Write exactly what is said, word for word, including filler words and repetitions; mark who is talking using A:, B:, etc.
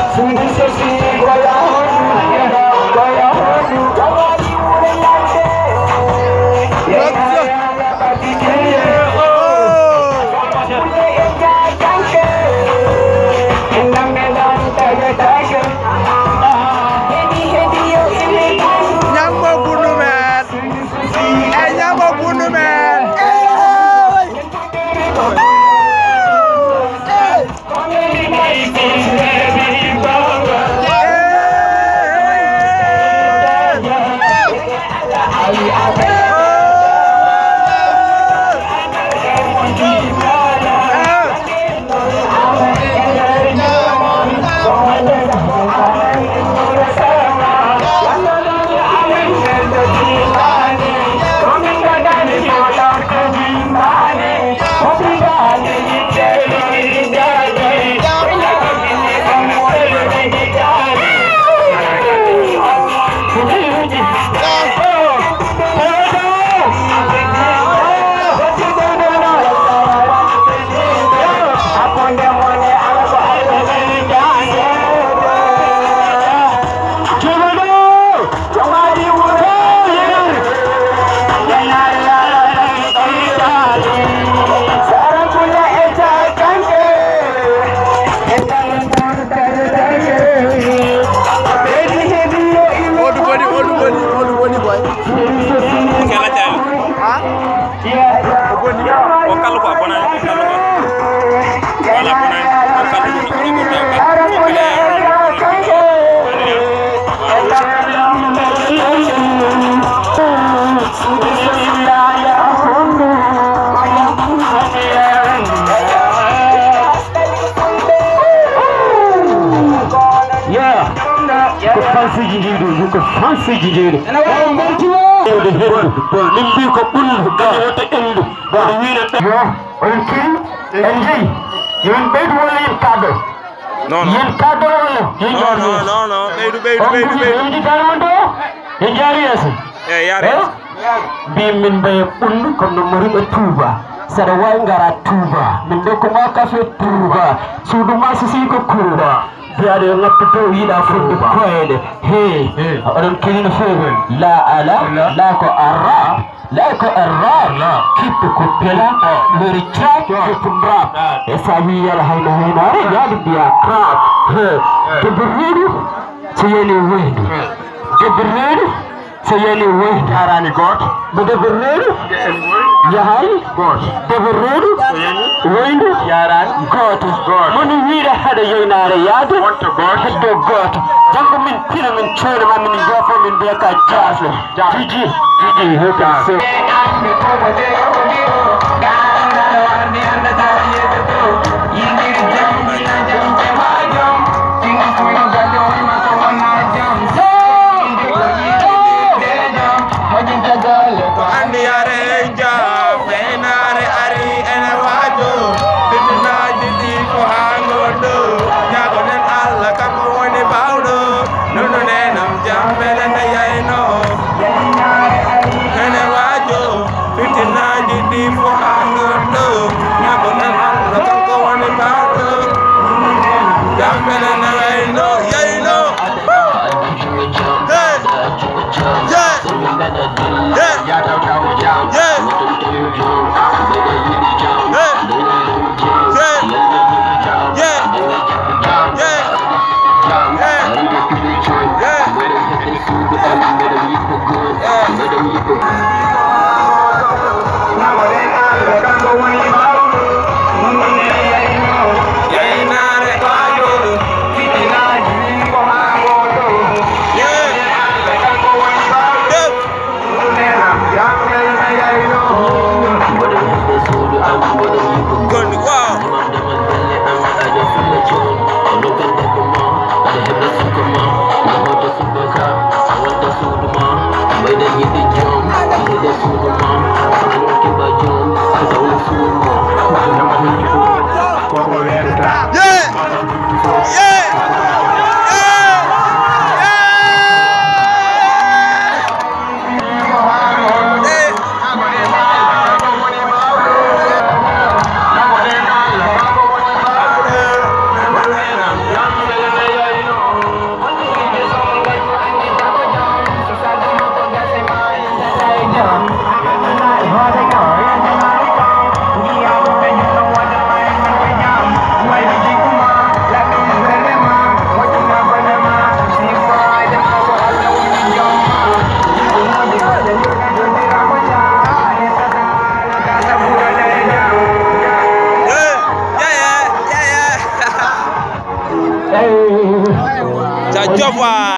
A: fancy jijiru yuko fancy jijiru nimbi ko bul gawata endu ba wiina yo on ki enji yen beydu wala yen kado
B: non non
A: yen kado wala
B: non non non non beydu beydu beydu beydu
A: yen kalmando yen jari yasi
B: eh yare
A: bi min bay bul ko no mari be tuba sada way ngara tuba min de ko ma kafe tuba sudu ma sisi ko kuba biade ngapto yida fudu koyde he on kilin fego la ala la ko arab la ko arab kip ko pela lori chat ko pundra esawi yal hayna hayna yadi biya krab he debridu seyeni wendu debridu seyeni wendu arani god debridu yahay god debridu wendu yaran god god moni wiida hada yoynare yaade heddo god jango min pina min chore ma min gofo min be ka jasle jiji jiji hoka so
B: jërëjëf waay